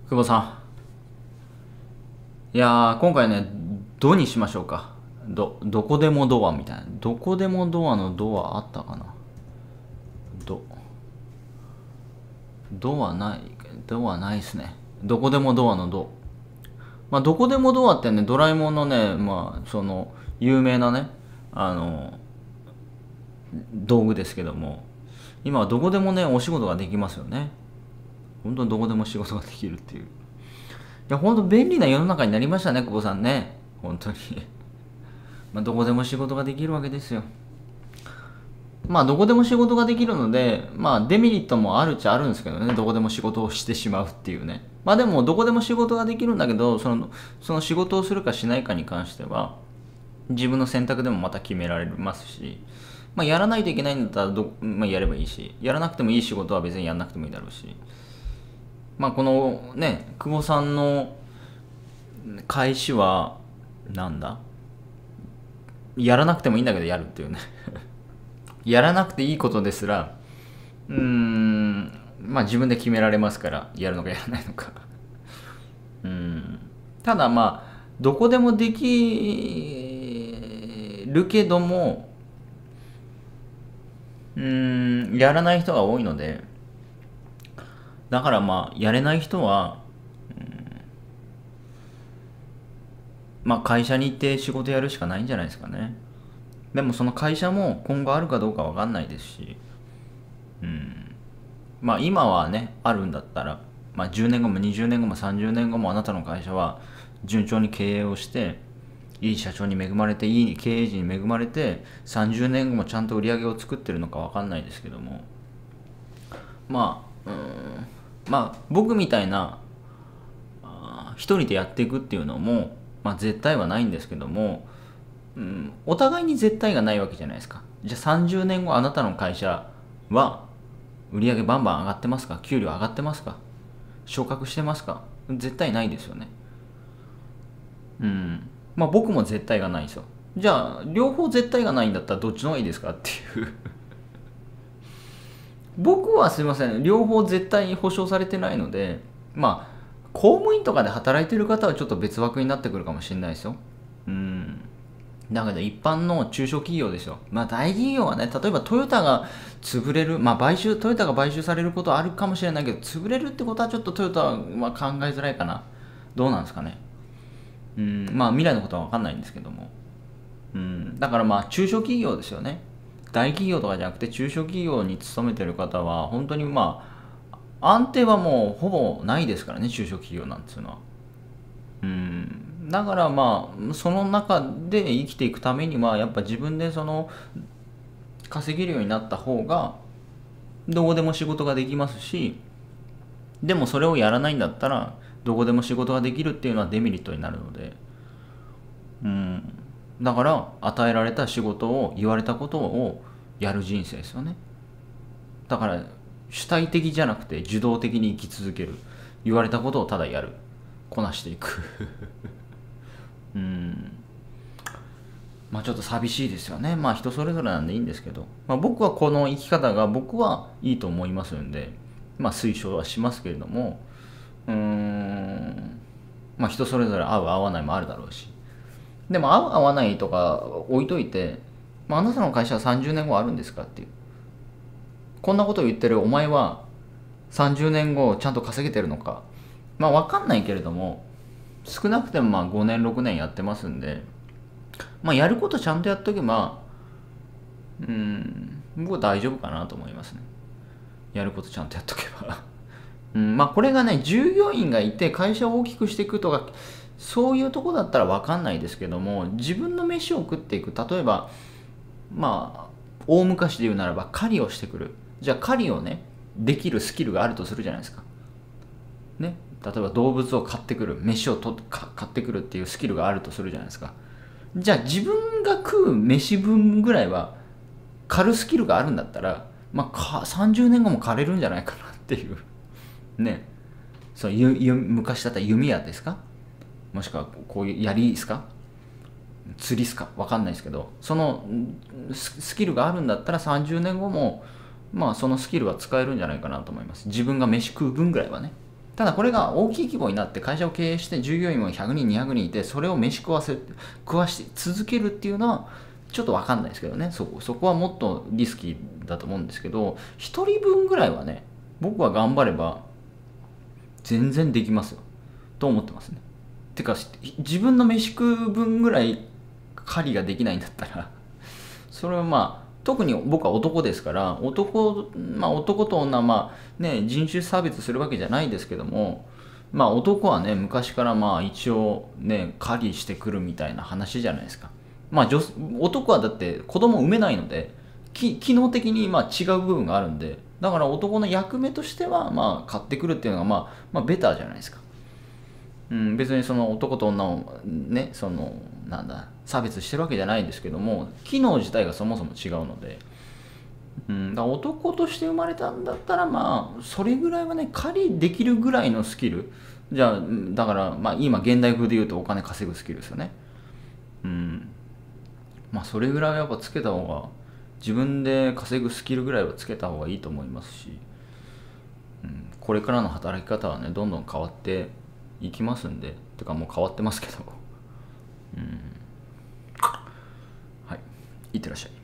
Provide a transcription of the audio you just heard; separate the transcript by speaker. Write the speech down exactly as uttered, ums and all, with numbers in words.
Speaker 1: 久保さん。いやー、今回ね、どにしましょうか。ど、どこでもドアみたいな。どこでもドアのドアあったかな。ど、ドアない、ドアないっすね。どこでもドアのド。まあ、どこでもドアってね、ドラえもんのね、まあ、その、有名なね、あの、道具ですけども、今はどこでもね、お仕事ができますよね。本当にどこでも仕事ができるっていう。いや、本当便利な世の中になりましたね、久保さんね。本当に。まあ、どこでも仕事ができるわけですよ。まあ、どこでも仕事ができるので、まあ、デメリットもあるっちゃあるんですけどね、どこでも仕事をしてしまうっていうね。まあ、でも、どこでも仕事ができるんだけど、その、その仕事をするかしないかに関しては、自分の選択でもまた決められますし、まあ、やらないといけないんだったらど、まあ、やればいいし、やらなくてもいい仕事は別にやらなくてもいいだろうし、まあ、このね、久保さんの開始は、なんだやらなくてもいいんだけどやるっていうね。やらなくていいことですら、うーん、まあ自分で決められますから、やるのかやらないのか。うん。ただまあ、どこでもできるけども、うーん、やらない人が多いので、だからまあ、やれない人は、まあ会社に行って仕事やるしかないんじゃないですかね。でもその会社も今後あるかどうかわかんないですし、まあ今はね、あるんだったら、まあじゅうねんごもにじゅうねんごもさんじゅうねんごもあなたの会社は順調に経営をして、いい社長に恵まれて、いい経営陣に恵まれて、さんじゅうねんごもちゃんと売り上げを作ってるのかわかんないですけども、まあ、うーん、まあ僕みたいな、あー一人でやっていくっていうのも、まあ絶対はないんですけども、うん、お互いに絶対がないわけじゃないですか。じゃあさんじゅうねんごあなたの会社は売り上げバンバン上がってますか？給料上がってますか？昇格してますか？絶対ないですよね。うん。まあ僕も絶対がないんですよ。じゃあ両方絶対がないんだったらどっちの方がいいですかっていう僕はすいません、両方絶対に保証されてないので、まあ公務員とかで働いてる方はちょっと別枠になってくるかもしれないですよ。うん。だけど一般の中小企業ですよ。まあ大企業はね、例えばトヨタが潰れる、まあ買収、トヨタが買収されることはあるかもしれないけど、潰れるってことはちょっとトヨタは考えづらいかな。どうなんですかね。うん、まあ未来のことは分かんないんですけども。うん、だからまあ中小企業ですよね。大企業とかじゃなくて中小企業に勤めてる方は、本当にまあ、安定はもうほぼないですからね、中小企業なんていうのは。うん、だからまあその中で生きていくためにはやっぱ自分でその稼げるようになった方がどこでも仕事ができますし、でもそれをやらないんだったらどこでも仕事ができるっていうのはデメリットになるので、うん、だから与えられた仕事を言われたことをやる人生ですよね。だから主体的じゃなくて受動的に生き続ける、言われたことをただやる、こなしていくうん、まあちょっと寂しいですよね。まあ人それぞれなんでいいんですけど、まあ、僕はこの生き方が僕はいいと思いますんで、まあ推奨はしますけれども、うーん、まあ人それぞれ合う合わないもあるだろうし、でも合う合わないとか置いといて、まあ、あなたの会社はさんじゅうねんごあるんですかっていう、こんなことを言ってるお前はさんじゅうねんごちゃんと稼げてるのか、まあ分かんないけれども、少なくてもまあごねんろくねんやってますんで、まあやることちゃんとやっとけば、うん、僕は大丈夫かなと思いますね。やることちゃんとやっとけば。うん、まあこれがね、従業員がいて会社を大きくしていくとか、そういうとこだったら分かんないですけども、自分の飯を食っていく、例えば、まあ、大昔で言うならば狩りをしてくる。じゃあ狩りをね、できるスキルがあるとするじゃないですか。ね。例えば動物を買ってくる、飯をと買ってくるっていうスキルがあるとするじゃないですか。じゃあ自分が食う飯分ぐらいは狩るスキルがあるんだったら、まあ、さんじゅうねんごも狩れるんじゃないかなっていうね。そうゆゆ昔だったら弓矢ですか、もしくはこういう槍ですか、釣りですか、わかんないですけど、そのススキルがあるんだったらさんじゅうねんごもまあそのスキルは使えるんじゃないかなと思います。自分が飯食う分ぐらいはね。 ただこれが大きい規模になって会社を経営して従業員もひゃくにんにひゃくにんいて、それを飯食わせ食わして続けるっていうのはちょっと分かんないですけどね。そこそこはもっとリスキーだと思うんですけど、ひとりぶんぐらいはね、僕は頑張れば全然できますよと思ってますね。てか自分の飯食う分ぐらい狩りができないんだったらそれはまあ特に僕は男ですから、男、まあ、男と女はまあね人種差別するわけじゃないですけども、まあ男はね昔からまあ一応ね狩りしてくるみたいな話じゃないですか。まあ女男はだって子供産めないので、き機能的にまあ違う部分があるんで、だから男の役目としてはまあ買ってくるっていうのがまあ、まあベターじゃないですか。うん、別にその男と女をねそのなんだ差別してるわけじゃないですけども、機能自体がそもそも違うので、うん、だから男として生まれたんだったらまあそれぐらいはね狩りできるぐらいのスキルじゃあ、だからまあ今現代風で言うとお金稼ぐスキルですよね。うん、まあそれぐらいはやっぱつけた方が、自分で稼ぐスキルぐらいはつけた方がいいと思いますし、うん、これからの働き方はねどんどん変わっていきますんで、てかもう変わってますけど、うん、はい、いってらっしゃい。